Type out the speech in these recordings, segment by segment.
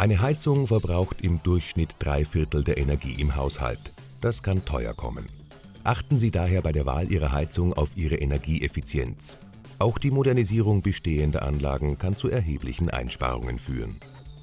Eine Heizung verbraucht im Durchschnitt 3/4 der Energie im Haushalt. Das kann teuer kommen. Achten Sie daher bei der Wahl Ihrer Heizung auf ihre Energieeffizienz. Auch die Modernisierung bestehender Anlagen kann zu erheblichen Einsparungen führen.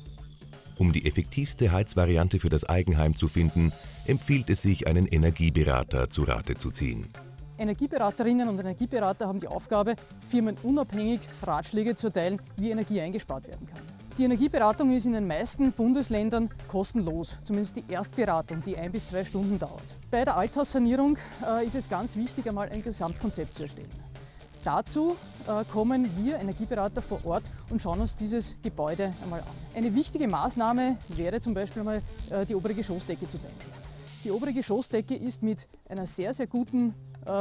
Um die effektivste Heizvariante für das Eigenheim zu finden, empfiehlt es sich, einen Energieberater zu Rate zu ziehen. Energieberaterinnen und Energieberater haben die Aufgabe, Firmen unabhängig Ratschläge zu erteilen, wie Energie eingespart werden kann. Die Energieberatung ist in den meisten Bundesländern kostenlos, zumindest die Erstberatung, die 1 bis 2 Stunden dauert. Bei der Althaussanierung ist es ganz wichtig, einmal ein Gesamtkonzept zu erstellen. Dazu kommen wir Energieberater vor Ort und schauen uns dieses Gebäude einmal an. Eine wichtige Maßnahme wäre zum Beispiel einmal die obere Geschossdecke zu dämmen. Die obere Geschossdecke ist mit einer sehr, sehr guten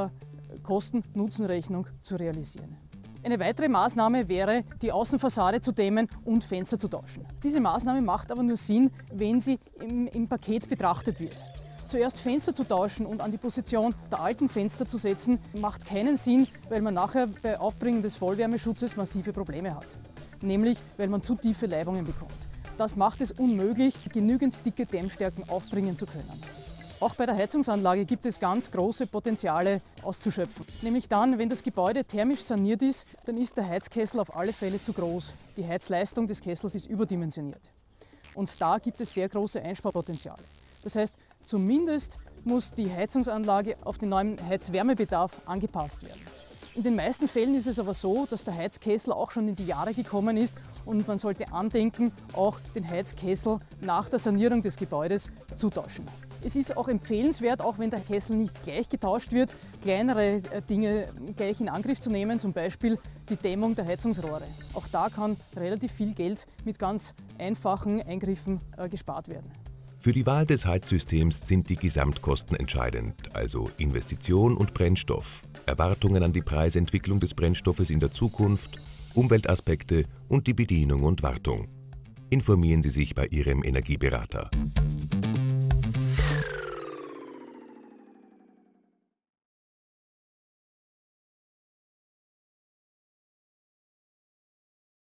Kosten-Nutzen-Rechnung zu realisieren. Eine weitere Maßnahme wäre, die Außenfassade zu dämmen und Fenster zu tauschen. Diese Maßnahme macht aber nur Sinn, wenn sie im Paket betrachtet wird. Zuerst Fenster zu tauschen und an die Position der alten Fenster zu setzen, macht keinen Sinn, weil man nachher bei Aufbringen des Vollwärmeschutzes massive Probleme hat. Nämlich, weil man zu tiefe Leibungen bekommt. Das macht es unmöglich, genügend dicke Dämmstärken aufbringen zu können. Auch bei der Heizungsanlage gibt es ganz große Potenziale auszuschöpfen. Nämlich dann, wenn das Gebäude thermisch saniert ist, dann ist der Heizkessel auf alle Fälle zu groß. Die Heizleistung des Kessels ist überdimensioniert. Und da gibt es sehr große Einsparpotenziale. Das heißt, zumindest muss die Heizungsanlage auf den neuen Heizwärmebedarf angepasst werden. In den meisten Fällen ist es aber so, dass der Heizkessel auch schon in die Jahre gekommen ist und man sollte andenken, auch den Heizkessel nach der Sanierung des Gebäudes zu tauschen. Es ist auch empfehlenswert, auch wenn der Kessel nicht gleich getauscht wird, kleinere Dinge gleich in Angriff zu nehmen, zum Beispiel die Dämmung der Heizungsrohre. Auch da kann relativ viel Geld mit ganz einfachen Eingriffen gespart werden. Für die Wahl des Heizsystems sind die Gesamtkosten entscheidend, also Investition und Brennstoff, Erwartungen an die Preisentwicklung des Brennstoffes in der Zukunft, Umweltaspekte und die Bedienung und Wartung. Informieren Sie sich bei Ihrem Energieberater.